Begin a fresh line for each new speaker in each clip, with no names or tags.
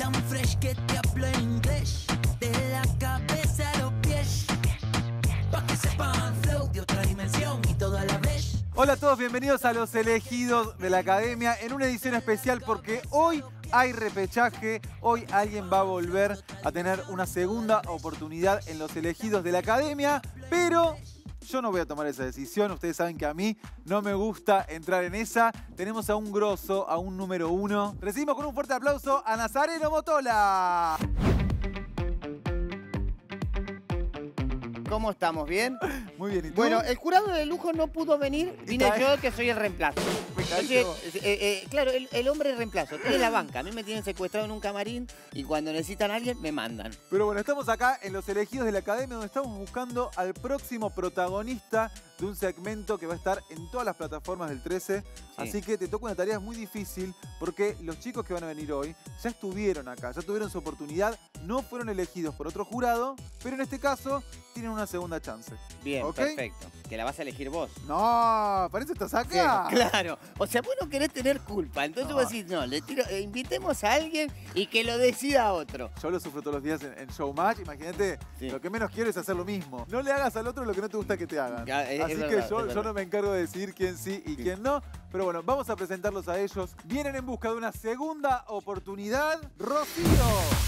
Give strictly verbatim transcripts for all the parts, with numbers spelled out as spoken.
tan fresh que te hablo en inglés. De la cabeza a los pies. Pa' que sepan flow de otra dimensión y todo a la vez.
Hola a todos, bienvenidos a Los Elegidos de la Academia en una edición especial porque hoy hay repechaje, hoy alguien va a volver a tener una segunda oportunidad en Los Elegidos de la Academia, pero yo no voy a tomar esa decisión, ustedes saben que a mí no me gusta entrar en esa. Tenemos a un grosso, a un número uno. Recibimos con un fuerte aplauso a Nazareno Motola.
¿Cómo estamos? ¿Bien?
Muy bien, ¿y tú?
Bueno, el jurado de lujo no pudo venir. Vine
Está-
yo, que soy el reemplazo.
Me
Yo soy, eh, eh, claro, el, el hombre reemplazo. Estoy en la banca. A mí me tienen secuestrado en un camarín y cuando necesitan a alguien, me mandan.
Pero bueno, estamos acá en Los Elegidos de la Academia donde estamos buscando al próximo protagonista de un segmento que va a estar en todas las plataformas del trece.
Sí.
Así que te toca una tarea muy difícil porque los chicos que van a venir hoy ya estuvieron acá, ya tuvieron su oportunidad, no fueron elegidos por otro jurado, pero en este caso tienen una segunda chance.
Bien,
¿Ok?
perfecto. Que la vas a elegir vos.
No, para eso estás acá.
Claro. O sea, vos no querés tener culpa. Entonces
No.
vos decís, no, le tiro, eh, invitemos a alguien y que lo decida otro.
Yo lo sufro todos los días en, en Showmatch, imagínate,
Sí.
lo que menos quiero es hacer lo mismo. No le hagas al otro lo que no te gusta que te hagan.
Ya, es-
Así
es
que
verdad,
yo,
es
yo
verdad.
no me encargo de decidir quién sí y
Sí.
quién no. Pero bueno, vamos a presentarlos a ellos. Vienen en busca de una segunda oportunidad. Rocío.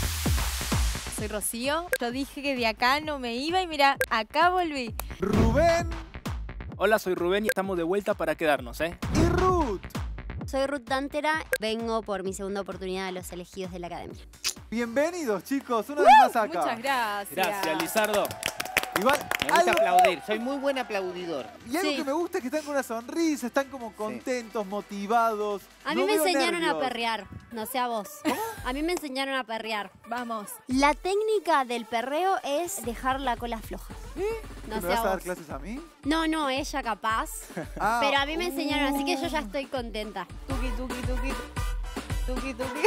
Soy Rocío. Yo dije que de acá no me iba y mira, acá volví.
Rubén
Hola, soy Rubén y estamos de vuelta para quedarnos, ¿eh?
y Ruth.
Soy Ruth Dantera, vengo por mi segunda oportunidad a Los Elegidos de la Academia.
Bienvenidos, chicos, una vez más acá.
Muchas gracias.
Gracias, Lizardo.
Igual,
Me gusta
algo-
aplaudir. Soy muy buen aplaudidor.
y algo
Sí.
que me gusta es que están con una sonrisa, están como contentos, motivados.
A mí
No
me
veo
enseñaron
nervios.
a perrear, no sé a vos. A mí me enseñaron a perrear.
Vamos.
La técnica del perreo es dejar la cola floja. No
¿Me
sé
vas
a
a dar
vos.
clases a mí?
No, no, ella capaz.
Ah,
Pero a mí me enseñaron, así que yo ya
uh.
estoy contenta.
Tuki, tuki, tuki. Tuki, tuki.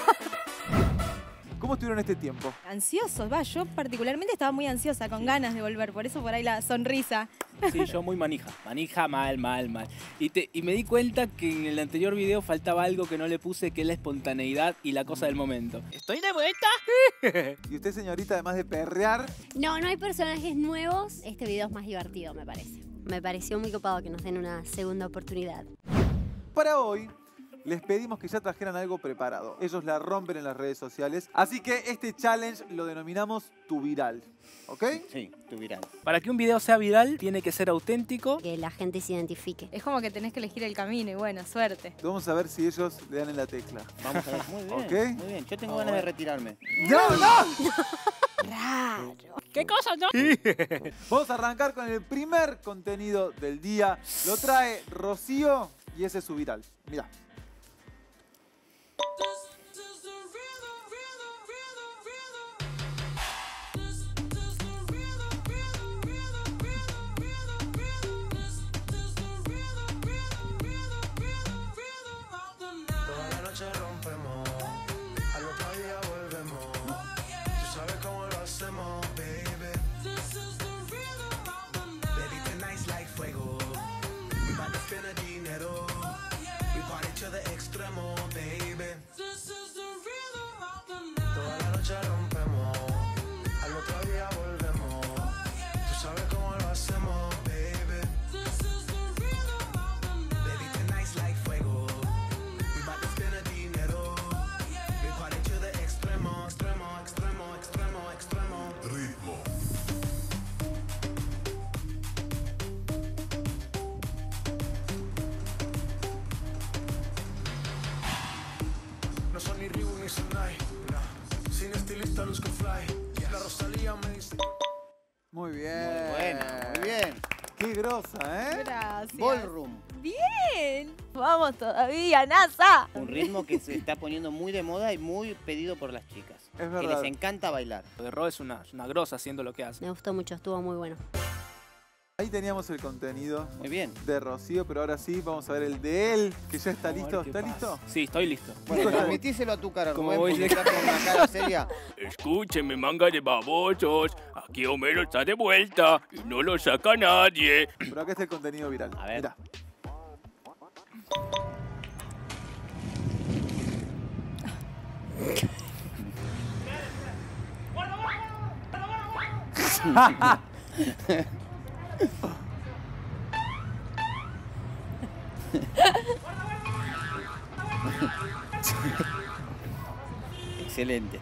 ¿Cómo estuvieron este tiempo?
Ansiosos, va. Yo particularmente estaba muy ansiosa, con ganas de volver. Por eso por ahí la sonrisa.
Sí, yo muy manija. Manija mal, mal, mal. Y, te, y me di cuenta que en el anterior video faltaba algo que no le puse, que es la espontaneidad y la cosa del momento. ¿Estoy de vuelta?
Y usted, señorita, además de perrear,
No, no hay personajes nuevos. Este video es más divertido, me parece. Me pareció muy copado que nos den una segunda oportunidad.
para hoy les pedimos que ya trajeran algo preparado. Ellos la rompen en las redes sociales. Así que este challenge lo denominamos Tu Viral. ¿Ok?
Sí, tu viral.
Para que un video sea viral, tiene que ser auténtico.
Que la gente se identifique.
Es como que tenés que elegir el camino y bueno, suerte.
Vamos a ver si ellos le dan en la tecla.
Vamos a ver. Muy bien.
Ok.
Muy bien. Yo tengo
Ah,
ganas de
bueno.
retirarme.
¡No, no!
Raro.
¿Qué cosa, no?
Vamos a arrancar con el primer contenido del día. Lo trae Rocío y ese es su viral. Mirá.
Toda la noche rompemos, al otro día volvemos. Tú sabes cómo lo hacemos, baby. Baby, tonight's like fuego. We bout to spend the dinero. We party to the extremo, baby. Toda la noche rompemos, al otro día volvemos. Tú sabes cómo lo hacemos, baby. Baby, tonight's like fuego. We bout to spend the dinero. We party to the extremo, extremo, extremo, extremo, extremo. Ritmo. No son ni Reebok ni Sonai, no. Sin estilista luzco fly. La Rosalía me dice.
Muy bien.
Muy bueno, muy bien.
Qué grosa, ¿eh?
Gracias.
Ballroom.
Bien. Vamos todavía, NASA.
Un ritmo que se está poniendo muy de moda y muy pedido por las chicas.
Es
Que
verdad.
les encanta bailar.
De Ro es una, es una grosa haciendo lo que hace.
Me gustó mucho, estuvo muy bueno.
Ahí teníamos el contenido
Muy bien.
de Rocío, pero ahora sí vamos a ver el de él, que ya está
Vamos a
listo.
ver qué
¿Está
pasa.
listo?
Sí, estoy listo.
Bueno, transmitíselo a tu cara,
Como
Rubén,
voy
porque
de-
está con una cara seria.
Escúcheme, manga de babosos. Aquí Homero está de vuelta y no lo saca nadie.
Pero acá está el contenido viral.
A ver.
Mirá.
Excelente.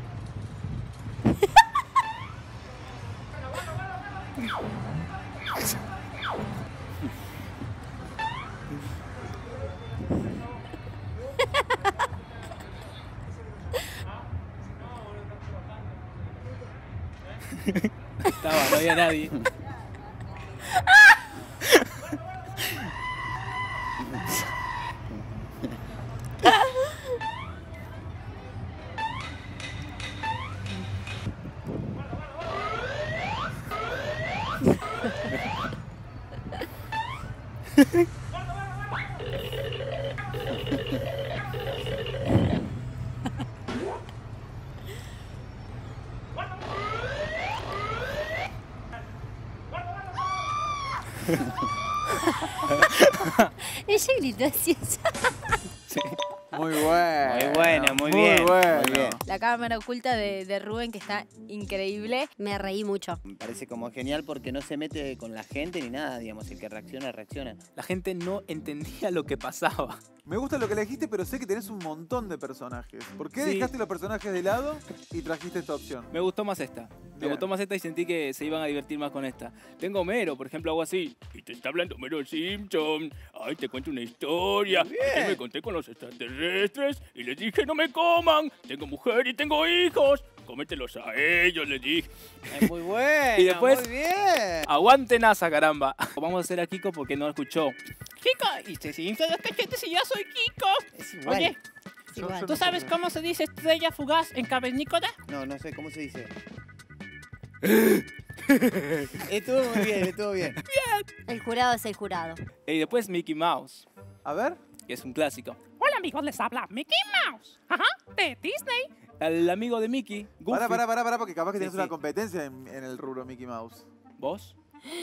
Estaba, no había nadie.
Ella gritó así.
Sí.
Muy bueno.
Muy bueno, muy
muy
bien,
Bueno.
muy bien.
La cámara oculta de, de Rubén, que está increíble.
Me reí mucho.
Me parece como genial porque no se mete con la gente ni nada, digamos. El que reacciona, reacciona.
La gente no entendía lo que pasaba.
Me gusta lo que elegiste, pero sé que tenés un montón de personajes. ¿Por qué
Sí.
dejaste los personajes de lado y trajiste esta opción?
Me gustó más esta. Me
Bien.
gustó más esta y sentí que se iban a divertir más con esta. Tengo Homero, por ejemplo, hago así.
Y te está hablando Homero Simpson. Ay, te cuento una historia. Ayer me conté con los extraterrestres y les dije no me coman. Tengo mujer y tengo hijos. Cómetelos a ellos, les dije.
Es muy bueno.
Y después-
Muy bien.
Aguante NASA, caramba. Vamos a hacer a Kiko porque no lo escuchó.
Kiko, y te siguen los cachetes y ya soy Kiko.
Es igual.
Oye,
Yo-
igual.
yo
¿tú
no
sabes
sé.
cómo se dice estrella fugaz en cavernícola?
No, no sé cómo se dice. Estuvo muy bien, estuvo bien.
El jurado es el jurado.
Y después Mickey Mouse,
A ver.
que es un clásico.
Hola amigos, les habla Mickey Mouse. Ajá, de Disney.
El amigo de Mickey, Goofy.
Pará, pará, pará, pará, porque capaz que
Sí,
tenés
sí.
una competencia en, en el rubro Mickey Mouse.
¿Vos?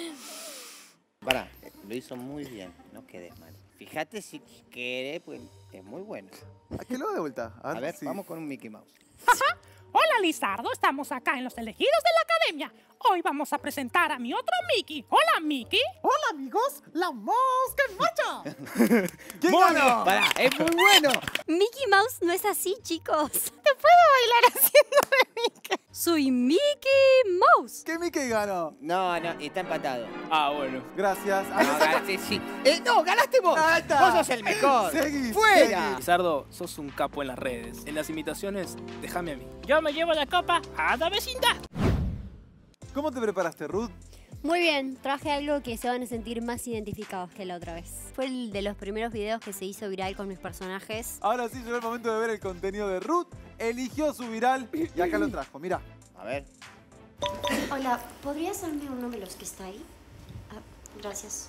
Pará, lo hizo muy bien. No quedes mal. Fíjate si querés, pues es muy bueno.
¿A qué lo hago de vuelta?
A ver,
sí.
vamos con un Mickey Mouse.
Hola Lizardo, estamos acá en los elegidos de la academia. Hoy vamos a presentar a mi otro Mickey. Hola Mickey.
Hola amigos, la mosca en marcha.
¿Quién
Muy
ganó?
bien, pará, es muy bueno.
Mickey Mouse no es así, chicos.
¿Te puedo bailar haciendo de Mickey?
Soy Mickey Mouse.
¿Qué Mickey ganó?
No, no, está empatado.
Ah, bueno.
Gracias.
No,
Ah, no,
ganaste, sí. Eh, no, ganaste vos.
Ahí está.
Vos sos el mejor.
Seguí,
Fuera.
Lizardo, sos un capo en las redes. En las imitaciones, déjame a mí.
Yo me llevo la copa a la vecindad.
¿Cómo te preparaste, Ruth?
Muy bien, traje algo que se van a sentir más identificados que la otra vez. Fue el de los primeros videos que se hizo viral con mis personajes.
Ahora sí llegó el momento de ver el contenido de Ruth. Eligió su viral y acá lo trajo. Mirá.
A ver.
Hola, ¿podrías darme uno de los que está ahí? Ah, gracias.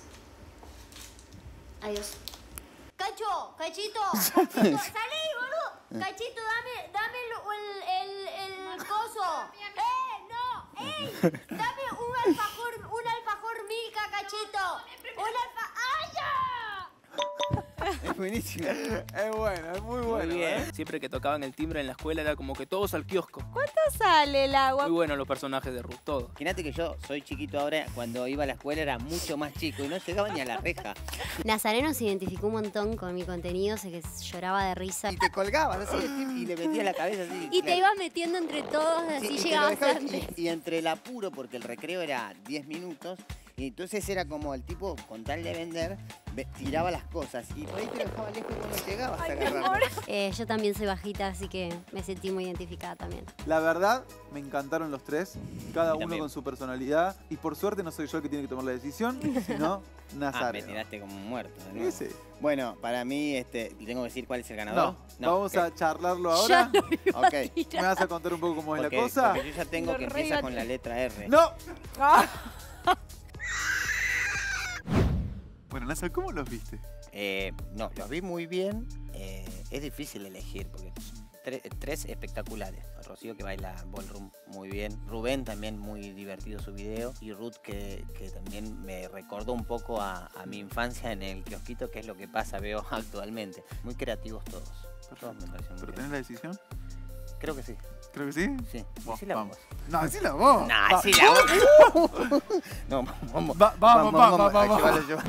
Adiós.
¡Cacho! ¡Cachito! ¡Cachito! ¡Salí, boludo! ¡Cachito, dame, dame el, el, el coso! ¡Eh, no! ¡Ey! ¡Dame un alfajor, un alfajor Milka, Cachito! ¡Un alfajor! ¡Ay, ya!
Es buenísimo.
Es bueno, es muy bueno.
Muy bien.
¿eh?
Siempre que tocaban el timbre en la escuela era como que todos al kiosco.
¿Cuánto sale el agua?
Muy buenos los personajes de Ruth, todos.
Imagínate que yo soy chiquito ahora, cuando iba a la escuela era mucho más chico y no llegaba ni a la reja.
Nazareno se identificó un montón con mi contenido, sé que lloraba de risa.
Y te colgabas así y le metías la cabeza así.
Y te
claro.
ibas metiendo entre todos,
Sí,
así
y te lo
llegabas
dejabas-
antes.
y, y entre el apuro, porque el recreo era diez minutos, y entonces era como el tipo, con tal de vender, ve- tiraba las cosas y por ahí te lo dejaba lejos y cuando llegabas a agarrarlo.
Eh, yo también soy bajita, así que me sentí muy identificada también.
La verdad, me encantaron los tres. Cada
A mí
uno
también.
con su personalidad. Y por suerte no soy yo el que tiene que tomar la decisión, sino
Ah, me
Nazareno.
tiraste como un muerto. de nuevo.
Ese.
Bueno, para mí, este, ¿y tengo que decir cuál es el ganador?
No, vamos
ok.
a charlarlo ahora.
Ya lo iba a
Ok.
tirar.
¿Me vas a contar un poco cómo es
Porque,
la cosa?
porque yo ya tengo
Lo
que
re
empieza
iba a
con la letra R.
¡No!
Ah.
Bueno, Nazar, ¿cómo los viste?
Eh, no, los vi muy bien. Eh, es difícil elegir porque tre- tres espectaculares. Rocío que baila ballroom muy bien. Rubén también muy divertido su video. Y Ruth que, que también me recordó un poco a, a mi infancia en el kiosquito, que es lo que pasa, veo actualmente. Muy creativos todos. Todos me parecen muy
¿Pero
bien.
tenés la decisión?
Creo que sí.
Creo que sí.
Sí,
Vos,
decila
vamos.
vos.
No, decila vos.
No,
Va.
decila vos. No, vamos.
Va- vamos, vamos, vamos,
Ay,
vamos.
llévalo, llévalo.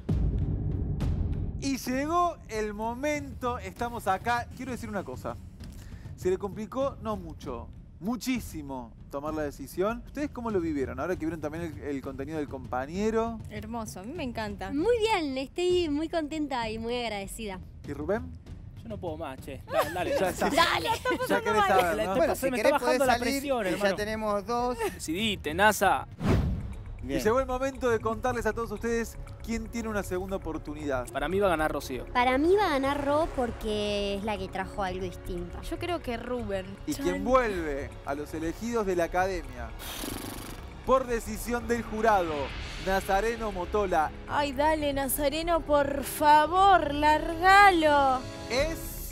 Y llegó el momento, estamos acá. Quiero decir una cosa. Se le complicó, no mucho, muchísimo tomar la decisión. ¿Ustedes cómo lo vivieron? Ahora que vieron también el, el contenido del compañero.
Hermoso, a mí me encanta.
Muy bien, estoy muy contenta y muy agradecida.
¿Y Rubén?
Yo no puedo más, che. Dale, dale. Ya,
está.
Dale.
Ya querés saber,
La-
¿no?
te
Bueno,
pasé,
si
me
querés
está
podés
bajando la
salir
presión,
y
hermano.
ya tenemos dos.
Decidite, NASA.
Y llegó el momento de contarles a todos ustedes quién tiene una segunda oportunidad.
Para mí va a ganar Rocío.
Para mí va a ganar Ro porque es la que trajo algo distinto.
Yo creo que Rubén.
Y
Chan.
quien vuelve a los elegidos de la academia por decisión del jurado, Nazareno Motola,
Ay, dale, Nazareno, por favor, largalo.
es...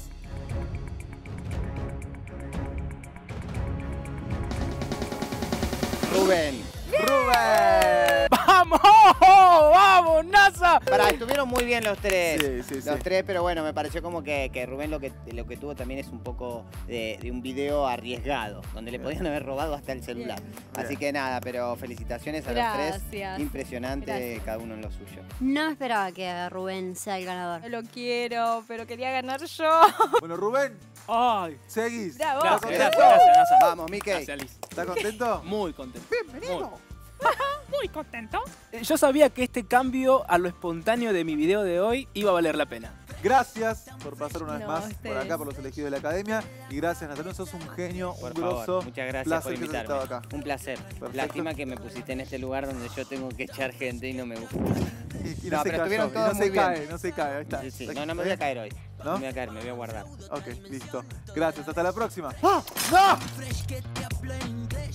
Rubén.
¡Rubén!
¡Vamos! ¡Vamos, NASA!
Pará, estuvieron muy bien los tres.
Sí, sí, sí.
Los tres, pero bueno, me pareció como que, que Rubén lo que, lo que tuvo también es un poco de, de un video arriesgado, donde le podían haber robado hasta el celular.
Bien.
Así que nada, pero felicitaciones a los
Gracias.
tres. Impresionante
Gracias.
cada uno en lo suyo.
No esperaba que Rubén sea el ganador.
No lo quiero, pero quería ganar yo.
Bueno, Rubén,
Ay.
seguís.
Bravo.
¿Estás
Gracias,
contento?
gracias, gracias, NASA.
Vamos, Mickey.
Gracias, Liz.
¿Estás contento?
Muy contento.
Bienvenido.
Muy contento.
Eh, Yo sabía que este cambio a lo espontáneo de mi video de hoy iba a valer la pena.
Gracias por pasar una vez
No,
más por
ustedes.
acá, por los elegidos de la academia. Y gracias, Nazareno, sos un genio,
Por
un grosso.
favor, muchas gracias
Placer
por
que hayas
invitarme.
estado acá.
Un placer.
Perfecto.
Lástima que me pusiste en este lugar donde yo tengo que echar gente y no me gusta.
Y, y
No,
no, se
pero
cayó,
estuvieron
y
todos
no
muy
se
bien.
cae, no se cae, ahí está.
Sí, sí.
¿Está-
No, no me
está
voy a
bien?
caer hoy.
¿No?
No me voy a caer, me voy a guardar.
Ok, listo. Gracias, hasta la próxima. ¡Ah! ¡No!
Fresh que te habla inglés.